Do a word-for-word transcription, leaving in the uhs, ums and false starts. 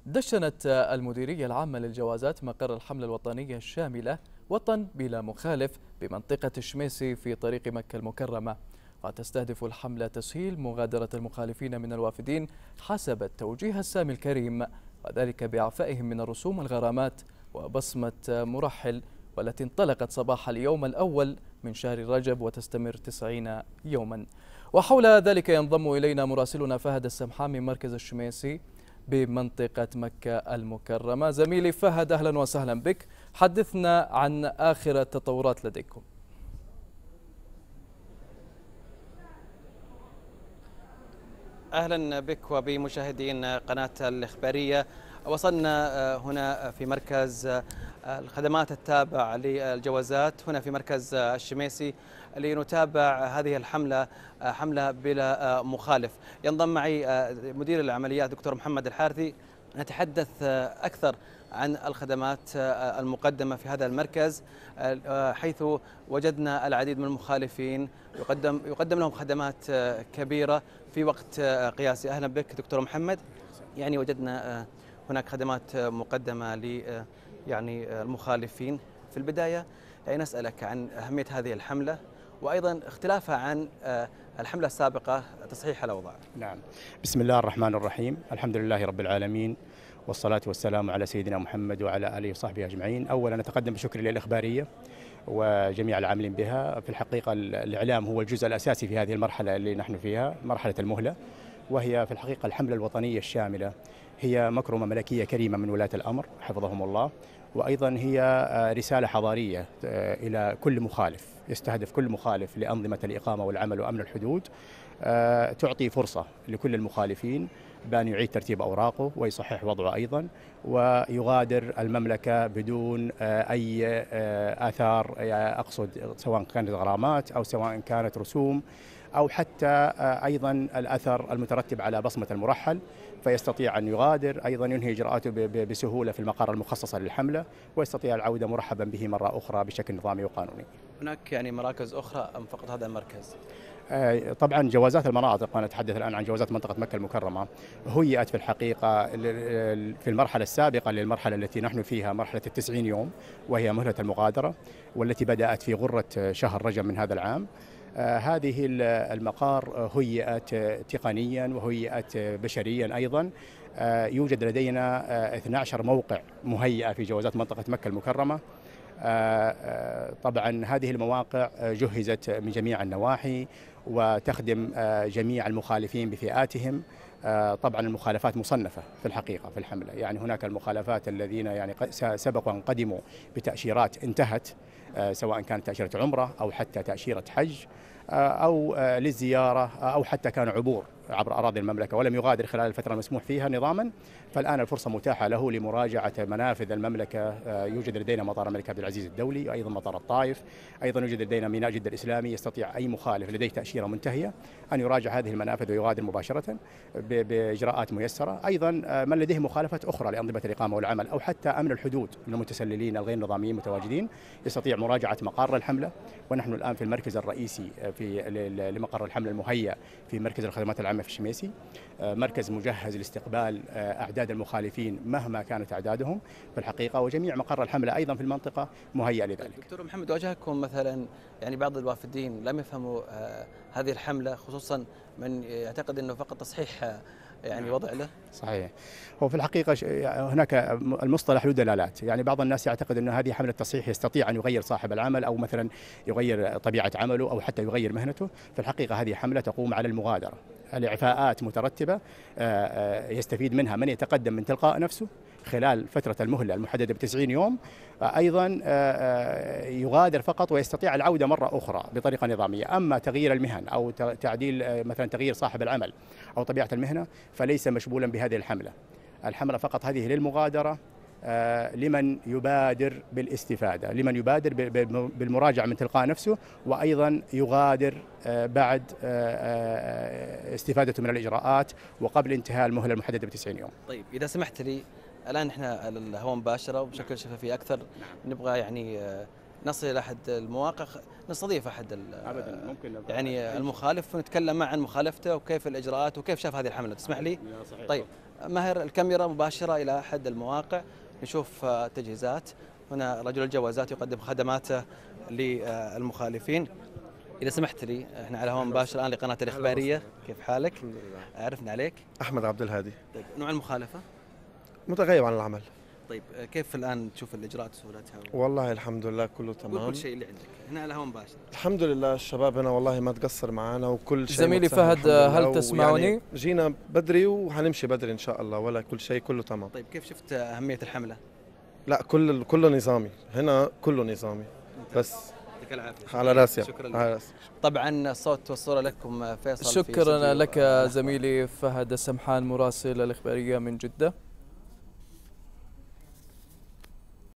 دشنت المديرية العامة للجوازات مقر الحملة الوطنية الشاملة وطن بلا مخالف بمنطقة الشميسي في طريق مكة المكرمة. وتستهدف الحملة تسهيل مغادرة المخالفين من الوافدين حسب التوجيه السامي الكريم، وذلك بإعفائهم من الرسوم والغرامات وبصمة مرحل، والتي انطلقت صباح اليوم الأول من شهر رجب وتستمر تسعين يوما. وحول ذلك ينضم إلينا مراسلنا فهد السمحان من مركز الشميسي بمنطقة مكة المكرمة. زميلي فهد، أهلا وسهلا بك، حدثنا عن آخر التطورات لديكم. أهلا بك وبمشاهدين قناة الإخبارية. وصلنا هنا في مركز الخدمات التابع للجوازات هنا في مركز الشميسي لنتابع هذه الحملة، حملة بلا مخالف. ينضم معي مدير العمليات دكتور محمد الحارثي، نتحدث أكثر عن الخدمات المقدمة في هذا المركز، حيث وجدنا العديد من المخالفين يقدم يقدم لهم خدمات كبيرة في وقت قياسي. أهلا بك دكتور محمد. يعني وجدنا هناك خدمات مقدمة ل يعني المخالفين. في البداية يعني نسألك عن أهمية هذه الحملة وأيضا اختلافها عن الحملة السابقة تصحيح الأوضاع. نعم، بسم الله الرحمن الرحيم، الحمد لله رب العالمين، والصلاة والسلام على سيدنا محمد وعلى آله وصحبه أجمعين. أولا نتقدم بشكر للإخبارية وجميع العاملين بها. في الحقيقة الإعلام هو الجزء الأساسي في هذه المرحلة اللي نحن فيها، مرحلة المهلة، وهي في الحقيقة الحملة الوطنية الشاملة. هي مكرمة ملكية كريمة من ولاة الأمر حفظهم الله، وأيضا هي رسالة حضارية إلى كل مخالف، يستهدف كل مخالف لأنظمة الإقامة والعمل وأمن الحدود. تعطي فرصة لكل المخالفين بأن يعيد ترتيب أوراقه ويصحح وضعه أيضا، ويغادر المملكة بدون أي آثار، أقصد سواء كانت غرامات أو سواء كانت رسوم أو حتى أيضا الأثر المترتب على بصمة المرحل، فيستطيع أن يغادر أيضا ينهي إجراءاته بسهولة في المقر المخصصة للحملة، ويستطيع العودة مرحبا به مرة أخرى بشكل نظامي وقانوني. هناك يعني مراكز أخرى أم فقط هذا المركز؟ طبعا جوازات المناطق، وأنا أتحدث الآن عن جوازات منطقة مكة المكرمة، هيئت في الحقيقة في المرحلة السابقة للمرحلة التي نحن فيها، مرحلة التسعين يوم، وهي مهلة المغادرة، والتي بدأت في غرة شهر رجب من هذا العام. هذه المقار هيئت تقنيا وهيئت بشريا أيضا. يوجد لدينا اثني عشر موقع مهيئة في جوازات منطقة مكة المكرمة. طبعا هذه المواقع جهزت من جميع النواحي وتخدم جميع المخالفين بفئاتهم. طبعا المخالفات مصنفة في الحقيقة في الحملة، يعني هناك المخالفات الذين يعني سبق وأن قدموا بتأشيرات انتهت، سواء كانت تأشيرة عمرة أو حتى تأشيرة حج أو للزيارة أو حتى كان عبور عبر أراضي المملكة ولم يغادر خلال الفترة المسموح فيها نظاما. فالآن الفرصة متاحة له لمراجعة منافذ المملكة. يوجد لدينا مطار الملك عبد العزيز الدولي، أيضا مطار الطائف، أيضا يوجد لدينا ميناء جدة الإسلامي. يستطيع أي مخالف لديه تأشيرة منتهية أن يراجع هذه المنافذ ويغادر مباشرة بإجراءات ميسرة. أيضا من لديه مخالفات أخرى لأنظمة الإقامة والعمل أو حتى أمن الحدود من المتسللين الغير نظاميين متواجدين، يستطيع مراجعة مقر الحملة. ونحن الآن في المركز الرئيسي في لمقر الحملة المهيأ في مركز الخدمات العامة في الشميسي، مركز مجهز لاستقبال أعداد المخالفين مهما كانت أعدادهم في الحقيقة، وجميع مقر الحملة أيضا في المنطقة مهيأ لذلك. دكتور محمد، واجهكم مثلا يعني بعض الوافدين لم يفهموا هذه الحملة، خصوصا من يعتقد أنه فقط تصحيح يعني وضع له؟ صحيح. هو في الحقيقة هناك المصطلح له دلالات، يعني بعض الناس يعتقد أن هذه حملة تصحيح يستطيع أن يغير صاحب العمل أو مثلا يغير طبيعة عمله أو حتى يغير مهنته. في الحقيقة هذه حملة تقوم على المغادرة، الإعفاءات مترتبة يستفيد منها من يتقدم من تلقاء نفسه خلال فترة المهلة المحددة بتسعين يوم، أيضا يغادر فقط ويستطيع العودة مرة أخرى بطريقة نظامية. أما تغيير المهن أو تعديل مثلا تغيير صاحب العمل أو طبيعة المهنة فليس مشمولا بهذه الحملة. الحملة فقط هذه للمغادرة، لمن يبادر بالاستفادة، لمن يبادر بالمراجعة من تلقاء نفسه، وأيضا يغادر بعد استفادته من الإجراءات وقبل انتهاء المهلة المحددة بتسعين يوم. طيب إذا سمحت لي، الآن احنا على الهواء مباشرة وبشكل شفافي أكثر، نبغى يعني نصل إلى أحد المواقع، نستضيف أحد أبدا ممكن يعني المخالف ونتكلم معه عن مخالفته وكيف الإجراءات وكيف شاف هذه الحملة. تسمح لي؟ صحيح. طيب ماهر الكاميرا مباشرة إلى أحد المواقع نشوف التجهيزات. هنا رجل الجوازات يقدم خدماته للمخالفين. إذا سمحت لي، احنا على هواء مباشر الآن لقناة الإخبارية، كيف حالك؟ الحمد لله. عرفنا عليك. أحمد عبد الهادي. طيب نوع المخالفة؟ متغيب عن العمل. طيب كيف الآن تشوف الإجراءات وسهولتها؟ والله الحمد لله كله تمام. كل شيء اللي عندك هنا على هواء مباشر. الحمد لله الشباب هنا والله ما تقصر معنا وكل شيء. زميلي فهد، هل تسمعني؟ يعني جينا بدري وحنمشي بدري إن شاء الله، ولا كل شيء كله تمام. طيب كيف شفت أهمية الحملة؟ لا كل كله نظامي هنا، كله نظامي. بس يعطيك العافية. على راسي. شكرا على راسي. طبعا الصوت والصورة لكم فيصل. شكرا لك زميلي فهد السمحان مراسل الإخبارية من جدة.